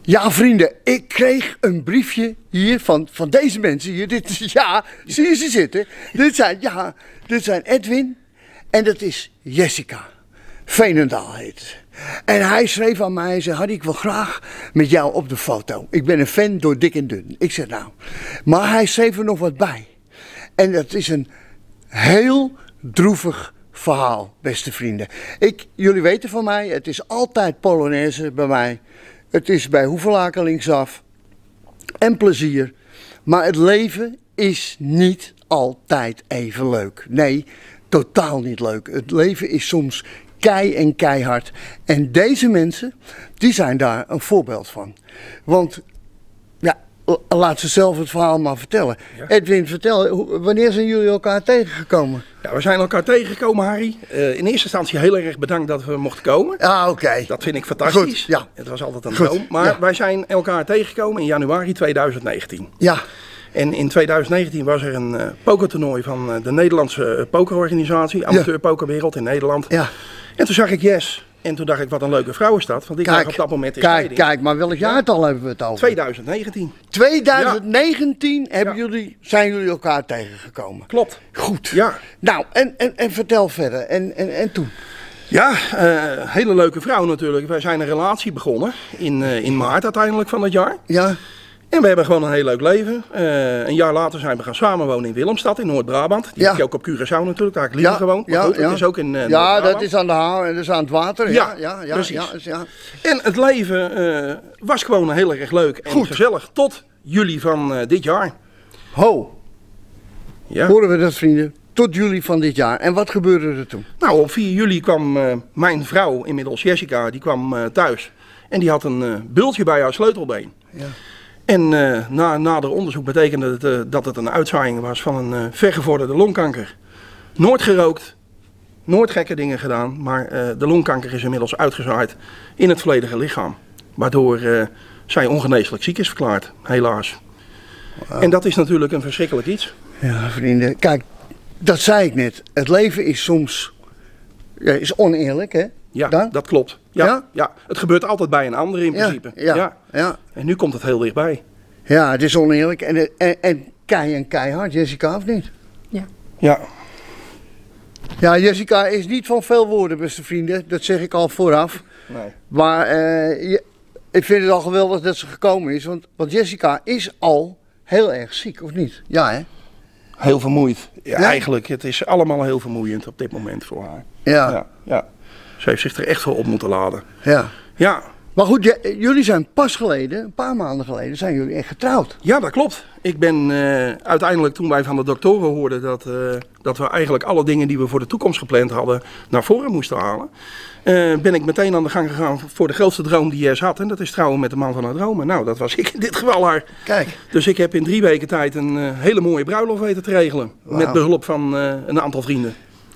Ja, vrienden, ik kreeg een briefje hier van deze mensen hier. Dit is, ja, zie je ze zitten? Dit zijn Edwin en dat is Jessica. Veenendaal heet ze. En hij schreef aan mij en zei, Harry, ik wil graag met jou op de foto. Ik ben een fan door dik en dun. Ik zeg nou, maar hij schreef er nog wat bij. En dat is een heel droevig verhaal, beste vrienden. Jullie weten van mij, het is altijd Polonaise bij mij. Het is bij Hoevelaken linksaf en plezier. Maar het leven is niet altijd even leuk. Nee, totaal niet leuk. Het leven is soms kei en keihard. En deze mensen, die zijn daar een voorbeeld van. Want, ja, laat ze zelf het verhaal maar vertellen. Ja. Edwin, vertel, wanneer zijn jullie elkaar tegengekomen? Ja, we zijn elkaar tegengekomen, Harry. In eerste instantie heel erg bedankt dat we mochten komen. Ah, oké. Dat vind ik fantastisch. Goed, ja. Het was altijd een droom. Maar wij zijn elkaar tegengekomen in januari 2019. Ja. En in 2019 was er een pokertoernooi van de Nederlandse pokerorganisatie, amateur pokerwereld in Nederland. Ja. En toen zag ik Jess. En toen dacht ik, wat een leuke vrouw is dat. Want ik lag op dat moment in scheiding. Kijk, maar welk jaartal hebben we het over? 2019. 2019 zijn jullie elkaar tegengekomen. Klopt. Goed. Ja. Nou, en vertel verder. En toen? Ja, hele leuke vrouw natuurlijk. Wij zijn een relatie begonnen in maart uiteindelijk van het jaar. Ja. En we hebben gewoon een heel leuk leven. Een jaar later zijn we gaan samenwonen in Willemstad in Noord-Brabant. Die heb je ook op Curaçao natuurlijk, daar heb ik liever gewoond. Maar goed, het is ook in ja, dat is aan de haal en dat is aan het water. Ja, precies. Ja. En het leven was gewoon heel erg leuk en gezellig tot juli van dit jaar. Ho, horen we dat, vrienden? Tot juli van dit jaar. En wat gebeurde er toen? Nou, op 4 juli kwam mijn vrouw, inmiddels Jessica, die kwam thuis. En die had een bultje bij haar sleutelbeen. Ja. En na nader onderzoek betekende het dat het een uitzaaiing was van een vergevorderde longkanker. Nooit gerookt, nooit gekke dingen gedaan, maar de longkanker is inmiddels uitgezaaid in het volledige lichaam. Waardoor zij ongeneeslijk ziek is verklaard, helaas. Wow. En dat is natuurlijk een verschrikkelijk iets. Ja, vrienden, kijk, dat zei ik net. Het leven is soms is oneerlijk, hè? Ja, dat klopt. Ja, het gebeurt altijd bij een ander in principe. Ja. En nu komt het heel dichtbij. Ja, het is oneerlijk en keihard, Jessica, of niet? Ja. Ja, Jessica is niet van veel woorden, beste vrienden. Dat zeg ik al vooraf. Nee. Maar ik vind het al geweldig dat ze gekomen is. Want Jessica is al heel erg ziek, of niet? Ja, hè? Heel vermoeid. Ja, eigenlijk, het is allemaal heel vermoeiend op dit moment voor haar. Ja. Ze heeft zich er echt voor op moeten laden. Ja. Maar goed, jullie zijn pas geleden, een paar maanden geleden, zijn jullie echt getrouwd. Ja, dat klopt. Ik ben uiteindelijk, toen wij van de doktoren hoorden dat we eigenlijk alle dingen die we voor de toekomst gepland hadden naar voren moesten halen, ben ik meteen aan de gang gegaan voor de grootste droom die Jess had. En dat is trouwen met de man van haar dromen. Nou, dat was ik in dit geval haar. Kijk. Dus ik heb in 3 weken tijd een hele mooie bruiloft weten te regelen. Wow. Met behulp van een aantal vrienden.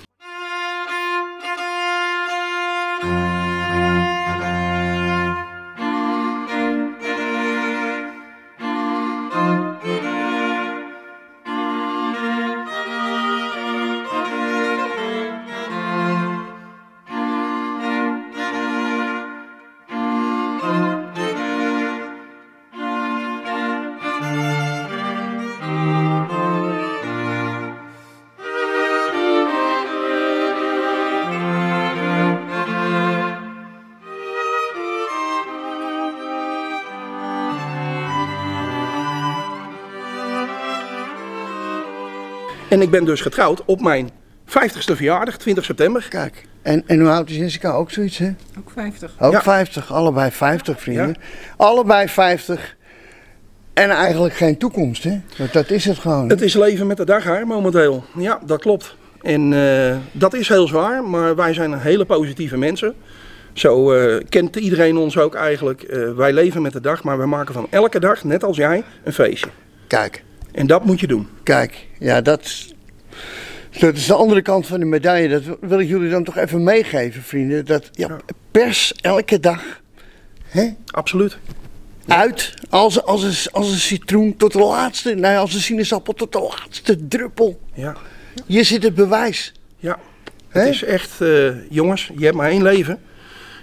En ik ben dus getrouwd op mijn 50ste verjaardag, 20 september. Kijk, en hoe oud is Jessica? Ook zoiets, hè? Ook 50. Ook 50, allebei 50, vrienden. Ja. Allebei 50. En eigenlijk geen toekomst, hè? Dat is het gewoon. Het is leven met de dag, hè, momenteel. Ja, dat klopt. En dat is heel zwaar, maar wij zijn een hele positieve mensen. Zo kent iedereen ons ook eigenlijk. Wij leven met de dag, maar we maken van elke dag, net als jij, een feestje. Kijk. En dat moet je doen. Kijk, ja, dat is de andere kant van de medaille. Dat wil ik jullie dan toch even meegeven, vrienden. Dat pers elke dag. Hè? Absoluut. Uit, als een citroen tot de laatste, nee, als een sinaasappel tot de laatste druppel. Ja. Hier zit het bewijs. Ja, het is echt, jongens, je hebt maar 1 leven.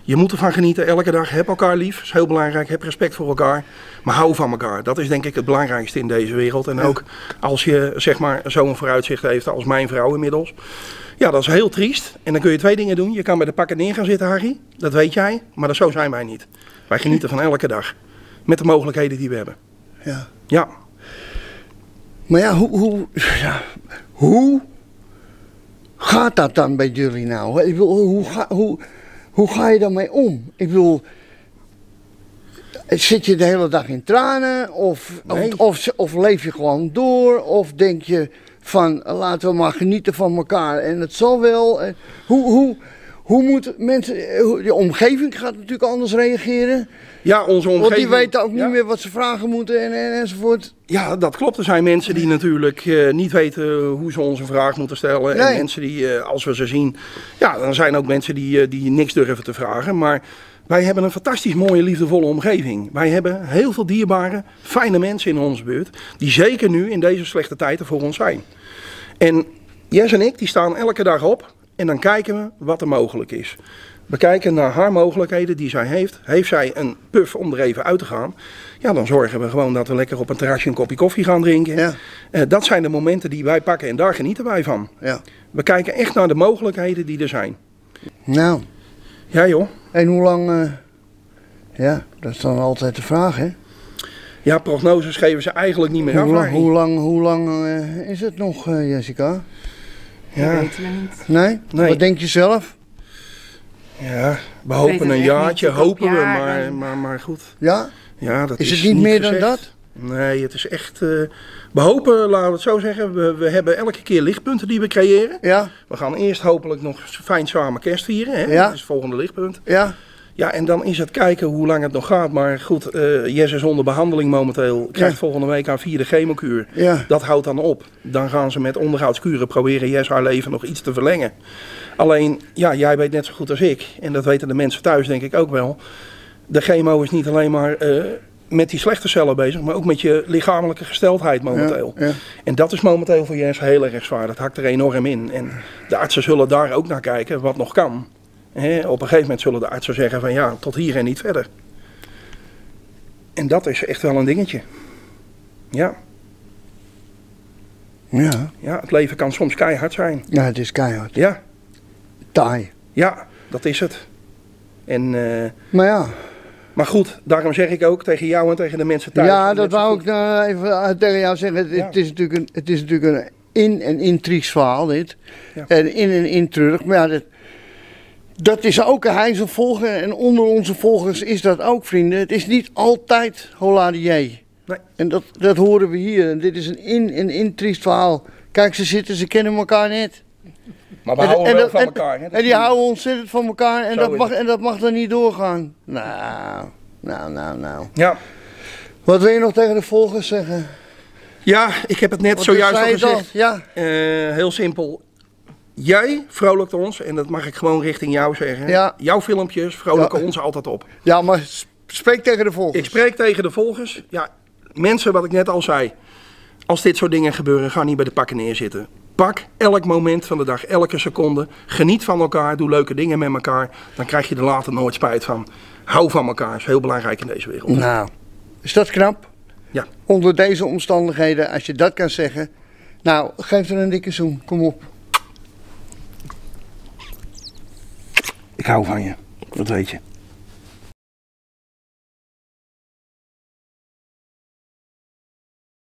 Je moet ervan genieten, elke dag. Heb elkaar lief, dat is heel belangrijk. Heb respect voor elkaar, maar hou van elkaar. Dat is denk ik het belangrijkste in deze wereld. En ook als je zeg maar zo'n vooruitzicht heeft als mijn vrouw inmiddels. Ja, dat is heel triest. En dan kun je 2 dingen doen. Je kan bij de pakken neer gaan zitten, Harry. Dat weet jij. Maar zo zijn wij niet. Wij genieten van elke dag. Met de mogelijkheden die we hebben. Ja. Ja. Maar ja, hoe gaat dat dan bij jullie nou? Ik bedoel, hoe ga je daarmee om? Ik bedoel, zit je de hele dag in tranen? Of leef je gewoon door? Of denk je van, laten we maar genieten van elkaar en het zal wel. Hoe moeten mensen, je omgeving gaat natuurlijk anders reageren. Ja, onze omgeving. Want die weten ook niet meer wat ze vragen moeten enzovoort. Ja, dat klopt. Er zijn mensen die natuurlijk niet weten hoe ze onze vraag moeten stellen. Nee. En mensen die, als we ze zien, ja, dan zijn ook mensen die niks durven te vragen. Maar wij hebben een fantastisch mooie, liefdevolle omgeving. Wij hebben heel veel dierbare, fijne mensen in onze buurt. Die zeker nu in deze slechte tijden voor ons zijn. En Jess en ik, die staan elke dag op. En dan kijken we wat er mogelijk is. We kijken naar haar mogelijkheden die zij heeft. Heeft zij een puff om er even uit te gaan? Ja, dan zorgen we gewoon dat we lekker op een terrasje een kopje koffie gaan drinken. Ja. Dat zijn de momenten die wij pakken en daar genieten wij van. Ja. We kijken echt naar de mogelijkheden die er zijn. Nou. Ja joh. En hoe lang... ja, dat is dan altijd de vraag, hè? Ja, prognoses geven ze eigenlijk niet meer af. Hoe lang is het nog, Jessica? Ja. Dat weten we niet. Nee? Wat denk je zelf? Ja, we hopen een jaartje, hopen we, maar goed. Ja? Ja, dat is het niet meer dan dat? Nee, het is echt... we hopen, laten we het zo zeggen, we hebben elke keer lichtpunten die we creëren. Ja. We gaan eerst hopelijk nog fijn samen kerst vieren, hè? Ja. Dat is het volgende lichtpunt. Ja. Ja, en dan is het kijken hoe lang het nog gaat. Maar goed, Jess is onder behandeling momenteel. Krijgt volgende week haar 4e chemokuur. Ja. Dat houdt dan op. Dan gaan ze met onderhoudskuren proberen Jess haar leven nog iets te verlengen. Alleen, ja, jij weet net zo goed als ik. En dat weten de mensen thuis denk ik ook wel. De chemo is niet alleen maar met die slechte cellen bezig. Maar ook met je lichamelijke gesteldheid momenteel. Ja, ja. En dat is momenteel voor Jess heel erg zwaar. Dat hakt er enorm in. En de artsen zullen daar ook naar kijken wat nog kan. Op een gegeven moment zullen de artsen zeggen van ja, tot hier en niet verder. En dat is echt wel een dingetje. Ja. Ja. Ja, het leven kan soms keihard zijn. Ja, het is keihard. Ja. Taai. Ja, dat is het. En, maar ja. Maar goed, daarom zeg ik ook tegen jou en tegen de mensen thuis. Ja, dat wou ik even tegen jou zeggen. Ja. Het is natuurlijk een in- en intrigs verhaal dit. Ja. En in- en intreurig. Maar ja, dat is ook een heizel volger en onder onze volgers is dat ook, vrienden. Het is niet altijd holadier. Nee. En dat horen we hier. En dit is een in- en intriest verhaal. Kijk, ze kennen elkaar net. Maar we houden wel van elkaar. Hè? En die houden ontzettend van elkaar en dat mag dan niet doorgaan. Nou. Ja. Wat wil je nog tegen de volgers zeggen? Ja, ik heb het net zojuist al gezegd. Ja. Heel simpel. Jij vrolijkt ons, en dat mag ik gewoon richting jou zeggen. Ja. Jouw filmpjes vrolijken ons altijd op. Ja, maar spreek tegen de volgers. Ik spreek tegen de volgers. Ja, mensen, wat ik net al zei. Als dit soort dingen gebeuren, ga niet bij de pakken neerzitten. Pak elk moment van de dag, elke seconde. Geniet van elkaar, doe leuke dingen met elkaar. Dan krijg je er later nooit spijt van. Hou van elkaar, is heel belangrijk in deze wereld. Nou, is dat knap? Ja. Onder deze omstandigheden, als je dat kan zeggen. Nou, geef er een dikke zoen, kom op. Ik hou van je, dat weet je.